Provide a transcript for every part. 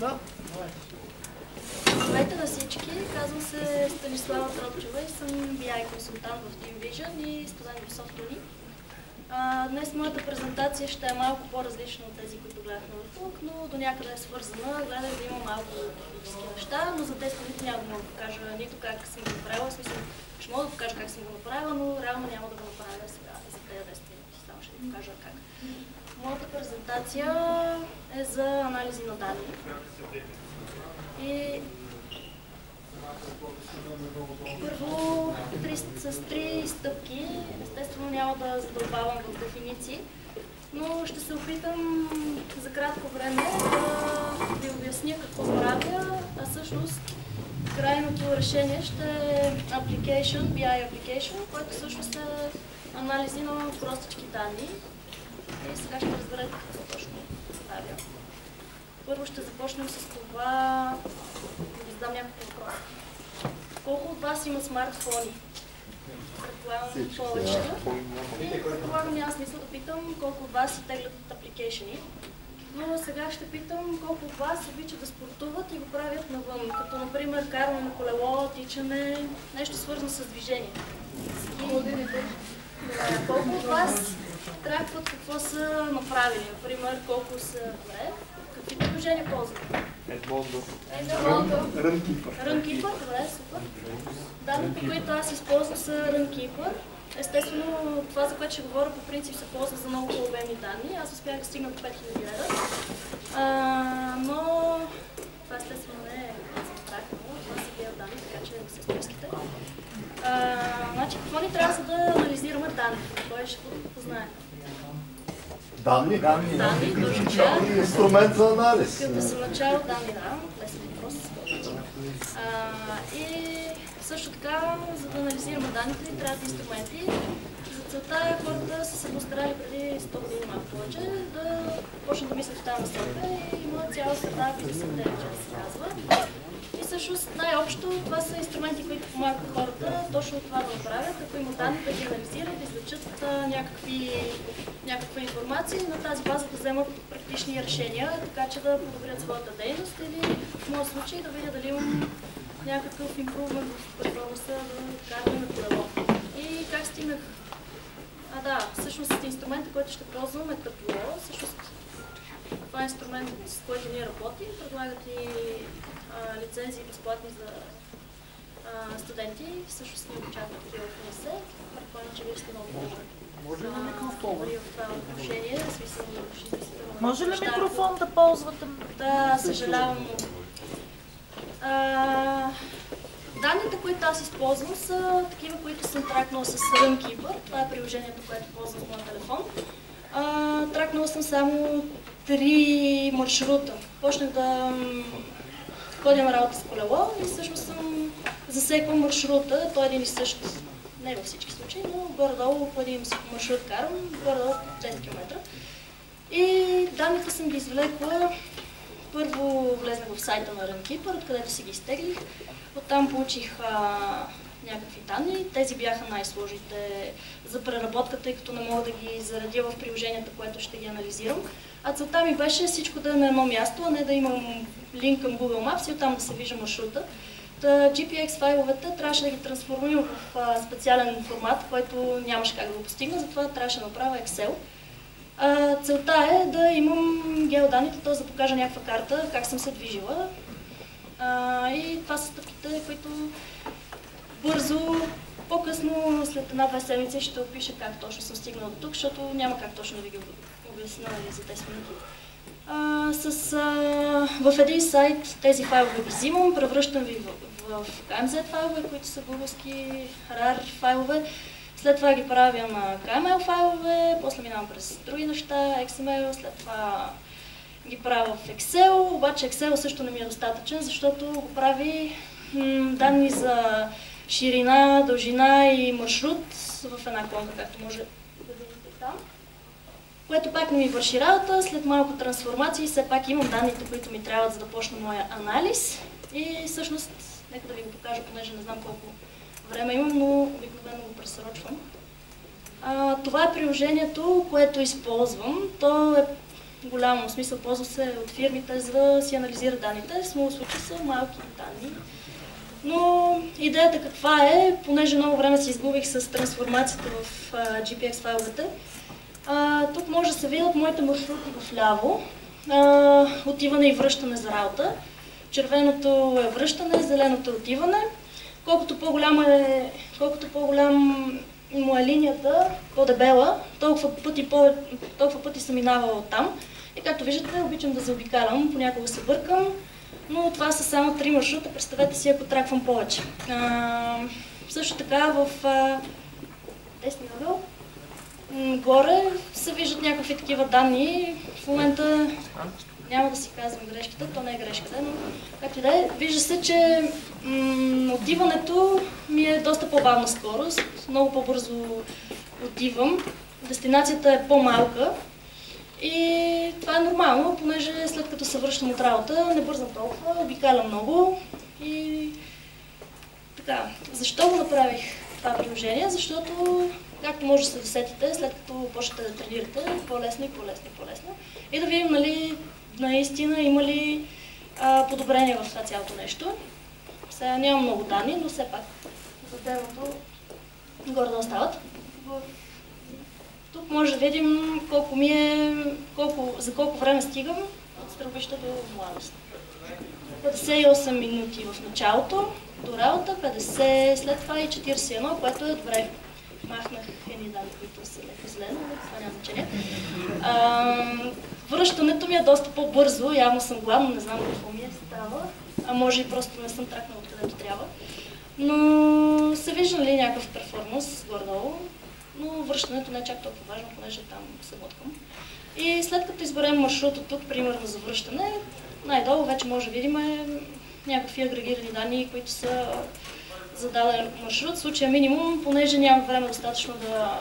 Да. Здравейте на всички, казвам се Станислава Тропчева и съм BI консултант в Team Vision и студент в SoftUni. Днес моята презентация ще е малко по-различна от тези, които гледахме в ФУК, но до някъде е свързана. Гледах да има малко технически неща, но за 10 минути няма да мога да покажа нито как съм го направила. Смисъл, ще мога да покажа как съм го направила, но реално няма да го направя сега за тези 10 минути. Само ще ви покажа как. Моята презентация е за анализи на данни. И първо с 3 стъпки, естествено няма да задълбавам в дефиниции, но ще се опитам за кратко време да ви обясня какво правя, а всъщност крайното решение ще е application, BI application, което всъщност е анализи на простички данни. И сега ще разберете какво точно правя. Първо ще започнем с това да ви задам някакво въпрос. Колко от вас има смартфони? Предполагам повечето. И предполагам няма смисъл да питам колко от вас си теглят апликейшени. Но сега ще питам колко от вас обичат да спортуват и го правят навън. Като например каране на колело, тичане, нещо свързано с движение. Колко от вас тракват какво са направили? Например, колко са добре. Какви приложения ползвате? Runkeeper, добре, супер. Данните, които аз използвам са Runkeeper. Естествено, това, за което ще говоря, по принцип се ползва за много по-обемни данни. Аз успях да стигна до 5000 лева. Но това естествено не е траквано, това са бият данни, така че не се стреските. Значи, какво ни трябва за да анализираме данните? Кой ще познае? Данни, точно така. Инструмент за анализ. Като съм начало данни, да, лесен въпрос. И също така, за да анализираме данните, трябват инструменти. За целта хората са се постарали преди 100 години малко повече да почнат да мислят в тази насока и има цяла среда Business Intelligence се казва. И всъщност най-общо това са инструменти, които помагат хората точно това да направят. Ако има данни, да ги анализират, да извлечат някаква информация и на тази база да вземат практични решения, така че да подобрят своята дейност или в моят случай да видя дали имам някакъв импрувмент в перформанса да караме на колело. И как стигнах? Всъщност инструмента, който ще ползвам е Tableau. Всъщност това е инструмент, с който ние работим. Предлагат и лицензии безплатни за студенти. Всъщност ние обучаваме такива в УНИСЕ. Предполагам, че вие сте много добри в това отношение. Може ли микрофон да ползвате? Да, съжалявам. Данните, които аз използвам, са такива, които съм тракнала с Runkeeper. Това е приложението, което ползвам в моя телефон. Тракнала съм само 3 маршрута. Почнах да ходя на работа с колело и всъщност съм засекла маршрута. Той е един и същ, не във всички случаи, но горе-долу по един маршрут карам, горе-долу 10 км. И данните съм ги извлекла. Първо влезнах в сайта на Runkeeper, откъдето си ги изтеглих. Оттам получих някакви данни. Тези бяха най-сложните за преработка, тъй като не мога да ги заредя в приложенията, което ще ги анализирам. А целта ми беше всичко да е на едно място, а не да имам линк към Google Maps и оттам да се вижда маршрута. GPX файловете трябваше да ги трансформирам в специален формат, който нямаше как да го постигна, затова трябваше да направя Excel. Целта е да имам геоданните, т.е. да покажа някаква карта, как съм се движила. И това са стъпките, които бързо, по-късно, след 1-2 седмици ще опиша как точно съм стигнала до тук, защото няма как точно да ви ги обясня за 10 минути. В един сайт тези файлове ги взимам, превръщам ви в KMZ файлове, които са български RAR файлове. След това ги правя на KML файлове, после минавам през други неща, XML, след това ги правя в Excel, обаче Excel също не ми е достатъчен, защото го прави данни за ширина, дължина и маршрут в една колонка, както може да видите там. Което пак не ми върши работа, след малко трансформации все пак имам данните, които ми трябват за да почна моя анализ. И всъщност, нека да ви го покажа, понеже не знам колко време имам, но обикновено го пресрочвам. Това е приложението, което използвам. То е голямо. В смисъл, ползва се от фирмите, за да си анализира данните. В много случаи са малки данни. Но идеята каква е, понеже много време се изгубих с трансформацията в GPX файловете, тук може да се видят моите маршрути в ляво, отиване и връщане за работа. Червеното е връщане, зеленото е отиване. Колкото по-голям му е линията, по-дебела, толкова пъти съм минавала оттам. И както виждате, обичам да заобикалям, понякога се бъркам, но това са само 3 маршрута. Представете си, ако траквам повече. Също така в десния ъгъл горе се виждат някакви такива данни. В момента няма да си казвам грешката, то не е грешката, но както и да е, вижда се, че отиването ми е доста по-бавна скорост, много по-бързо отивам, дестинацията е по-малка и това е нормално, понеже след като се връщам от работа, не бързам толкова, обикалям много и така. Защо го направих това приложение? Защото, както може да се досетите, след като почнете да тренирате, по-лесно и по-лесно и по-лесно. И да видим, нали, наистина има ли подобрение в това цялото нещо. Сега нямам много данни, но все пак за дневното горе да остават. Тук може да видим за колко време стигам от стрелбища до младост. 58 минути в началото до работа, 50 след това и 41, което е добре. Махнах едни данни, които са леко зелено, но това няма значение. Връщането ми е доста по-бързо, явно съм гладна, не знам какво ми е става, а може и просто не съм тракнала откъдето трябва. Но се вижда ли някакъв перформанс горе-долу, но връщането не е чак толкова важно, понеже там се блъскам. И след като изберем маршрут от тук, примерно за връщане, най-долу вече може да видим някакви агрегирани данни, които са за даден маршрут. В случая минимум, понеже нямам време достатъчно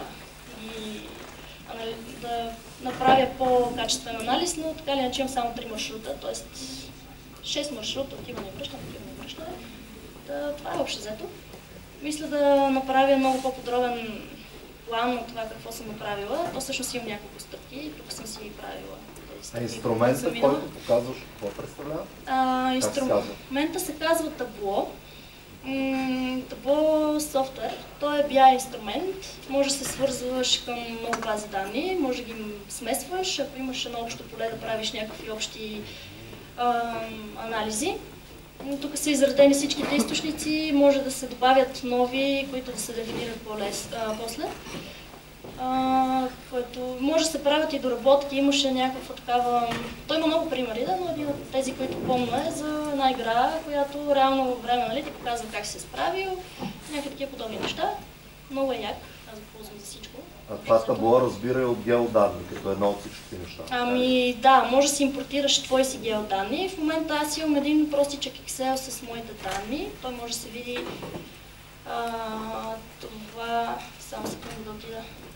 да направя по-качествен анализ, но така ли иначе имам само 3 маршрута, т.е. 6 маршрута, отиване и връщане, отиване и връщане. Това е общо взето. Мисля да направя много по-подробен план на това какво съм направила. То всъщност имам няколко стъпки, тук съм си правила. Инструментът, който показваш, какво представлява? Инструмента се казва табло. Табло софтуер. Той е BI инструмент. Може да се свързваш към много бази данни, може да ги смесваш, ако имаш едно общо поле да правиш някакви общи анализи. Тук са изредени всичките източници, може да се добавят нови, които да се дефинират после. Който може да се правят и доработки, имаше някаква такава... Той има много примери, но един от тези, които помня е за една игра, която реално време, нали, ти показва как си се справил, някакви такива подобни неща. Много е як, аз го ползвам за всичко. А това табло разбира и от геоданни, като едно от всичките неща. Ами да, може да си импортираш твои си геоданни. В момента аз имам един простичък Excel с моите данни. Той може да се види това... Само секунда да отида.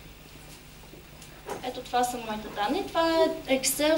Ето това са моите данни. Това е Excel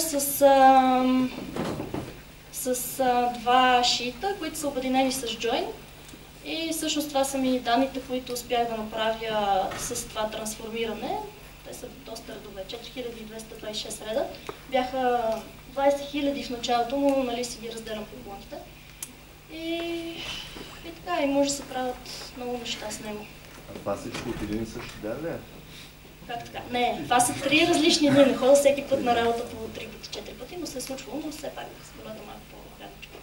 с два шита, които са обединени с Join. И всъщност това са ми данните, които успях да направя с това трансформиране. Те са доста редове, 4226 реда. Бяха 20 000 в началото, но нали си ги разделям по колонките. И така, и може да се правят много неща с него. А това всичко от един и същи ден ли е? Как така? Не, това са 3 различни дни. Не ходя всеки път на работа по 3 пъти, 4 пъти, но се е случвало, но все пак с колата малко по-гадничко.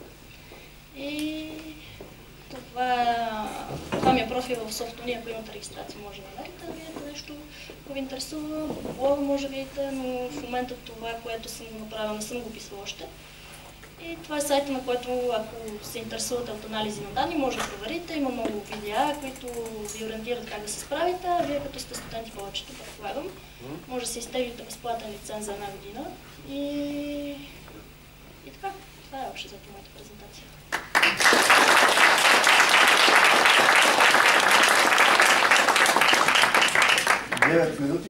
И това ми е профил в Софтуни, ако имате регистрация, може да намерите да видите нещо, ако ви интересува. Блога може да видите, но в момента това, което съм го направила, не съм го писала още. И това е сайта, на който, ако се интересувате от анализи на данни, може да проверите. Има много видеа, които ви ориентират как да се справите. А вие като сте студенти повечето, предполагам, може да се изтеглите безплатен лиценз за една година. И така, това е общо за моята презентация. 9 минути.